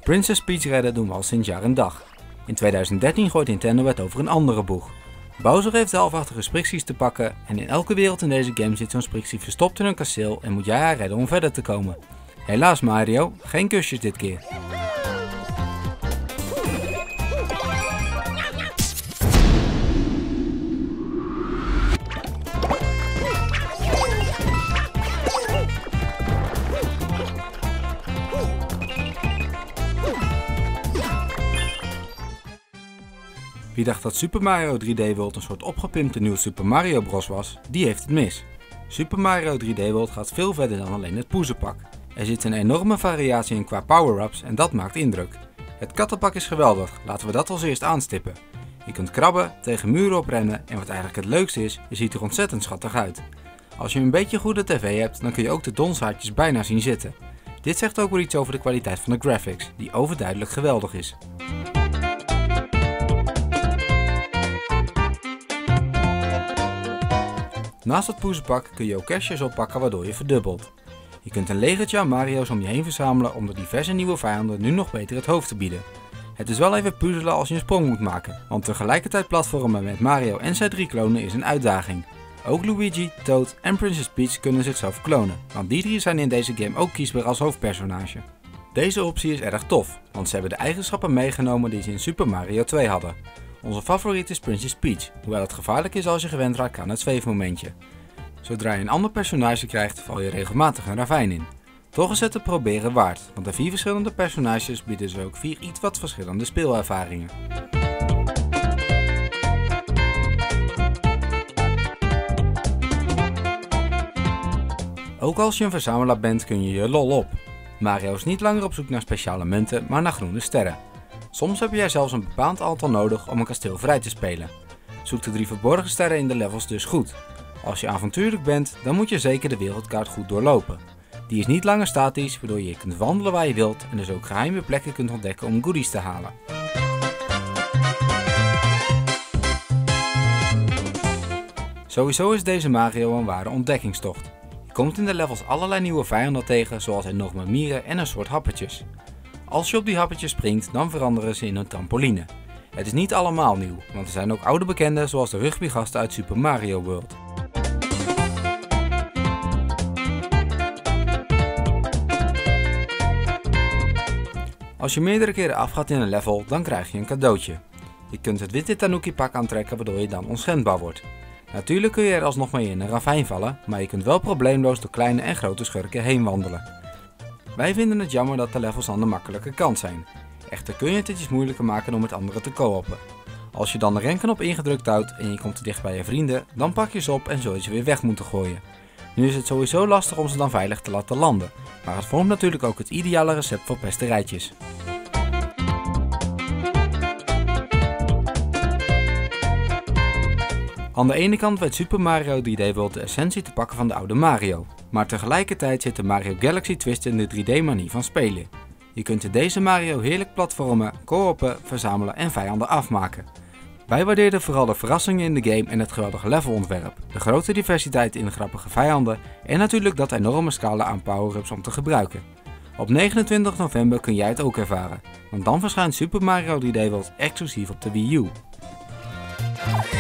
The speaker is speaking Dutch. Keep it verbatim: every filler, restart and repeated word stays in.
Princess Peach redden doen we al sinds jaar en dag. In tweeduizend dertien gooit Nintendo het over een andere boeg. Bowser heeft zelfachtige Sprixies te pakken en in elke wereld in deze game zit zo'n Sprixie verstopt in een kasteel en moet jij haar redden om verder te komen. Helaas Mario, geen kusjes dit keer. Wie dacht dat Super Mario drie D World een soort opgepimpte nieuw Super Mario Bros was, die heeft het mis. Super Mario drie D World gaat veel verder dan alleen het poezenpak. Er zit een enorme variatie in qua power-ups en dat maakt indruk. Het kattenpak is geweldig, laten we dat als eerst aanstippen. Je kunt krabben, tegen muren oprennen en wat eigenlijk het leukste is, je ziet er ontzettend schattig uit. Als je een beetje goede tv hebt, dan kun je ook de donshaartjes bijna zien zitten. Dit zegt ook wel iets over de kwaliteit van de graphics, die overduidelijk geweldig is. Naast het poezenpak kun je ook cashjes oppakken waardoor je verdubbelt. Je kunt een legertje aan Mario's om je heen verzamelen om de diverse nieuwe vijanden nu nog beter het hoofd te bieden. Het is wel even puzzelen als je een sprong moet maken, want tegelijkertijd platformen met Mario en zijn drie klonen is een uitdaging. Ook Luigi, Toad en Princess Peach kunnen zichzelf klonen, want die drie zijn in deze game ook kiesbaar als hoofdpersonage. Deze optie is erg tof, want ze hebben de eigenschappen meegenomen die ze in Super Mario twee hadden. Onze favoriet is Princess Peach, hoewel het gevaarlijk is als je gewend raakt aan het zweefmomentje. Zodra je een ander personage krijgt, val je regelmatig een ravijn in. Toch is het te proberen waard, want de vier verschillende personages bieden ze ook vier iets wat verschillende speelervaringen. Ook als je een verzamelaar bent kun je je lol op. Mario is niet langer op zoek naar speciale munten, maar naar groene sterren. Soms heb jij zelfs een bepaald aantal nodig om een kasteel vrij te spelen. Zoek de drie verborgen sterren in de levels dus goed. Als je avontuurlijk bent, dan moet je zeker de wereldkaart goed doorlopen. Die is niet langer statisch, waardoor je kunt wandelen waar je wilt en dus ook geheime plekken kunt ontdekken om goodies te halen. Sowieso is deze Mario een ware ontdekkingstocht. Je komt in de levels allerlei nieuwe vijanden tegen, zoals enorme mieren en een soort happertjes. Als je op die happertjes springt, dan veranderen ze in een trampoline. Het is niet allemaal nieuw, want er zijn ook oude bekenden zoals de rugbygasten uit Super Mario World. Als je meerdere keren afgaat in een level, dan krijg je een cadeautje. Je kunt het witte Tanuki pak aantrekken waardoor je dan onschendbaar wordt. Natuurlijk kun je er alsnog mee in een ravijn vallen, maar je kunt wel probleemloos door kleine en grote schurken heen wandelen. Wij vinden het jammer dat de levels aan de makkelijke kant zijn. Echter kun je het iets moeilijker maken om met anderen te co-oppen. Als je dan de renknop ingedrukt houdt en je komt te dicht bij je vrienden, dan pak je ze op en zul je ze weer weg moeten gooien. Nu is het sowieso lastig om ze dan veilig te laten landen, maar het vormt natuurlijk ook het ideale recept voor pesterijtjes. Aan de ene kant weet Super Mario drie D World de essentie te pakken van de oude Mario, maar tegelijkertijd zit de Mario Galaxy twist in de drie D manier van spelen. Je kunt in deze Mario heerlijk platformen, co-oppen, verzamelen en vijanden afmaken. Wij waardeerden vooral de verrassingen in de game en het geweldige levelontwerp, de grote diversiteit in de grappige vijanden en natuurlijk dat enorme scala aan power-ups om te gebruiken. Op negenentwintig november kun jij het ook ervaren, want dan verschijnt Super Mario drie D World exclusief op de Wii U.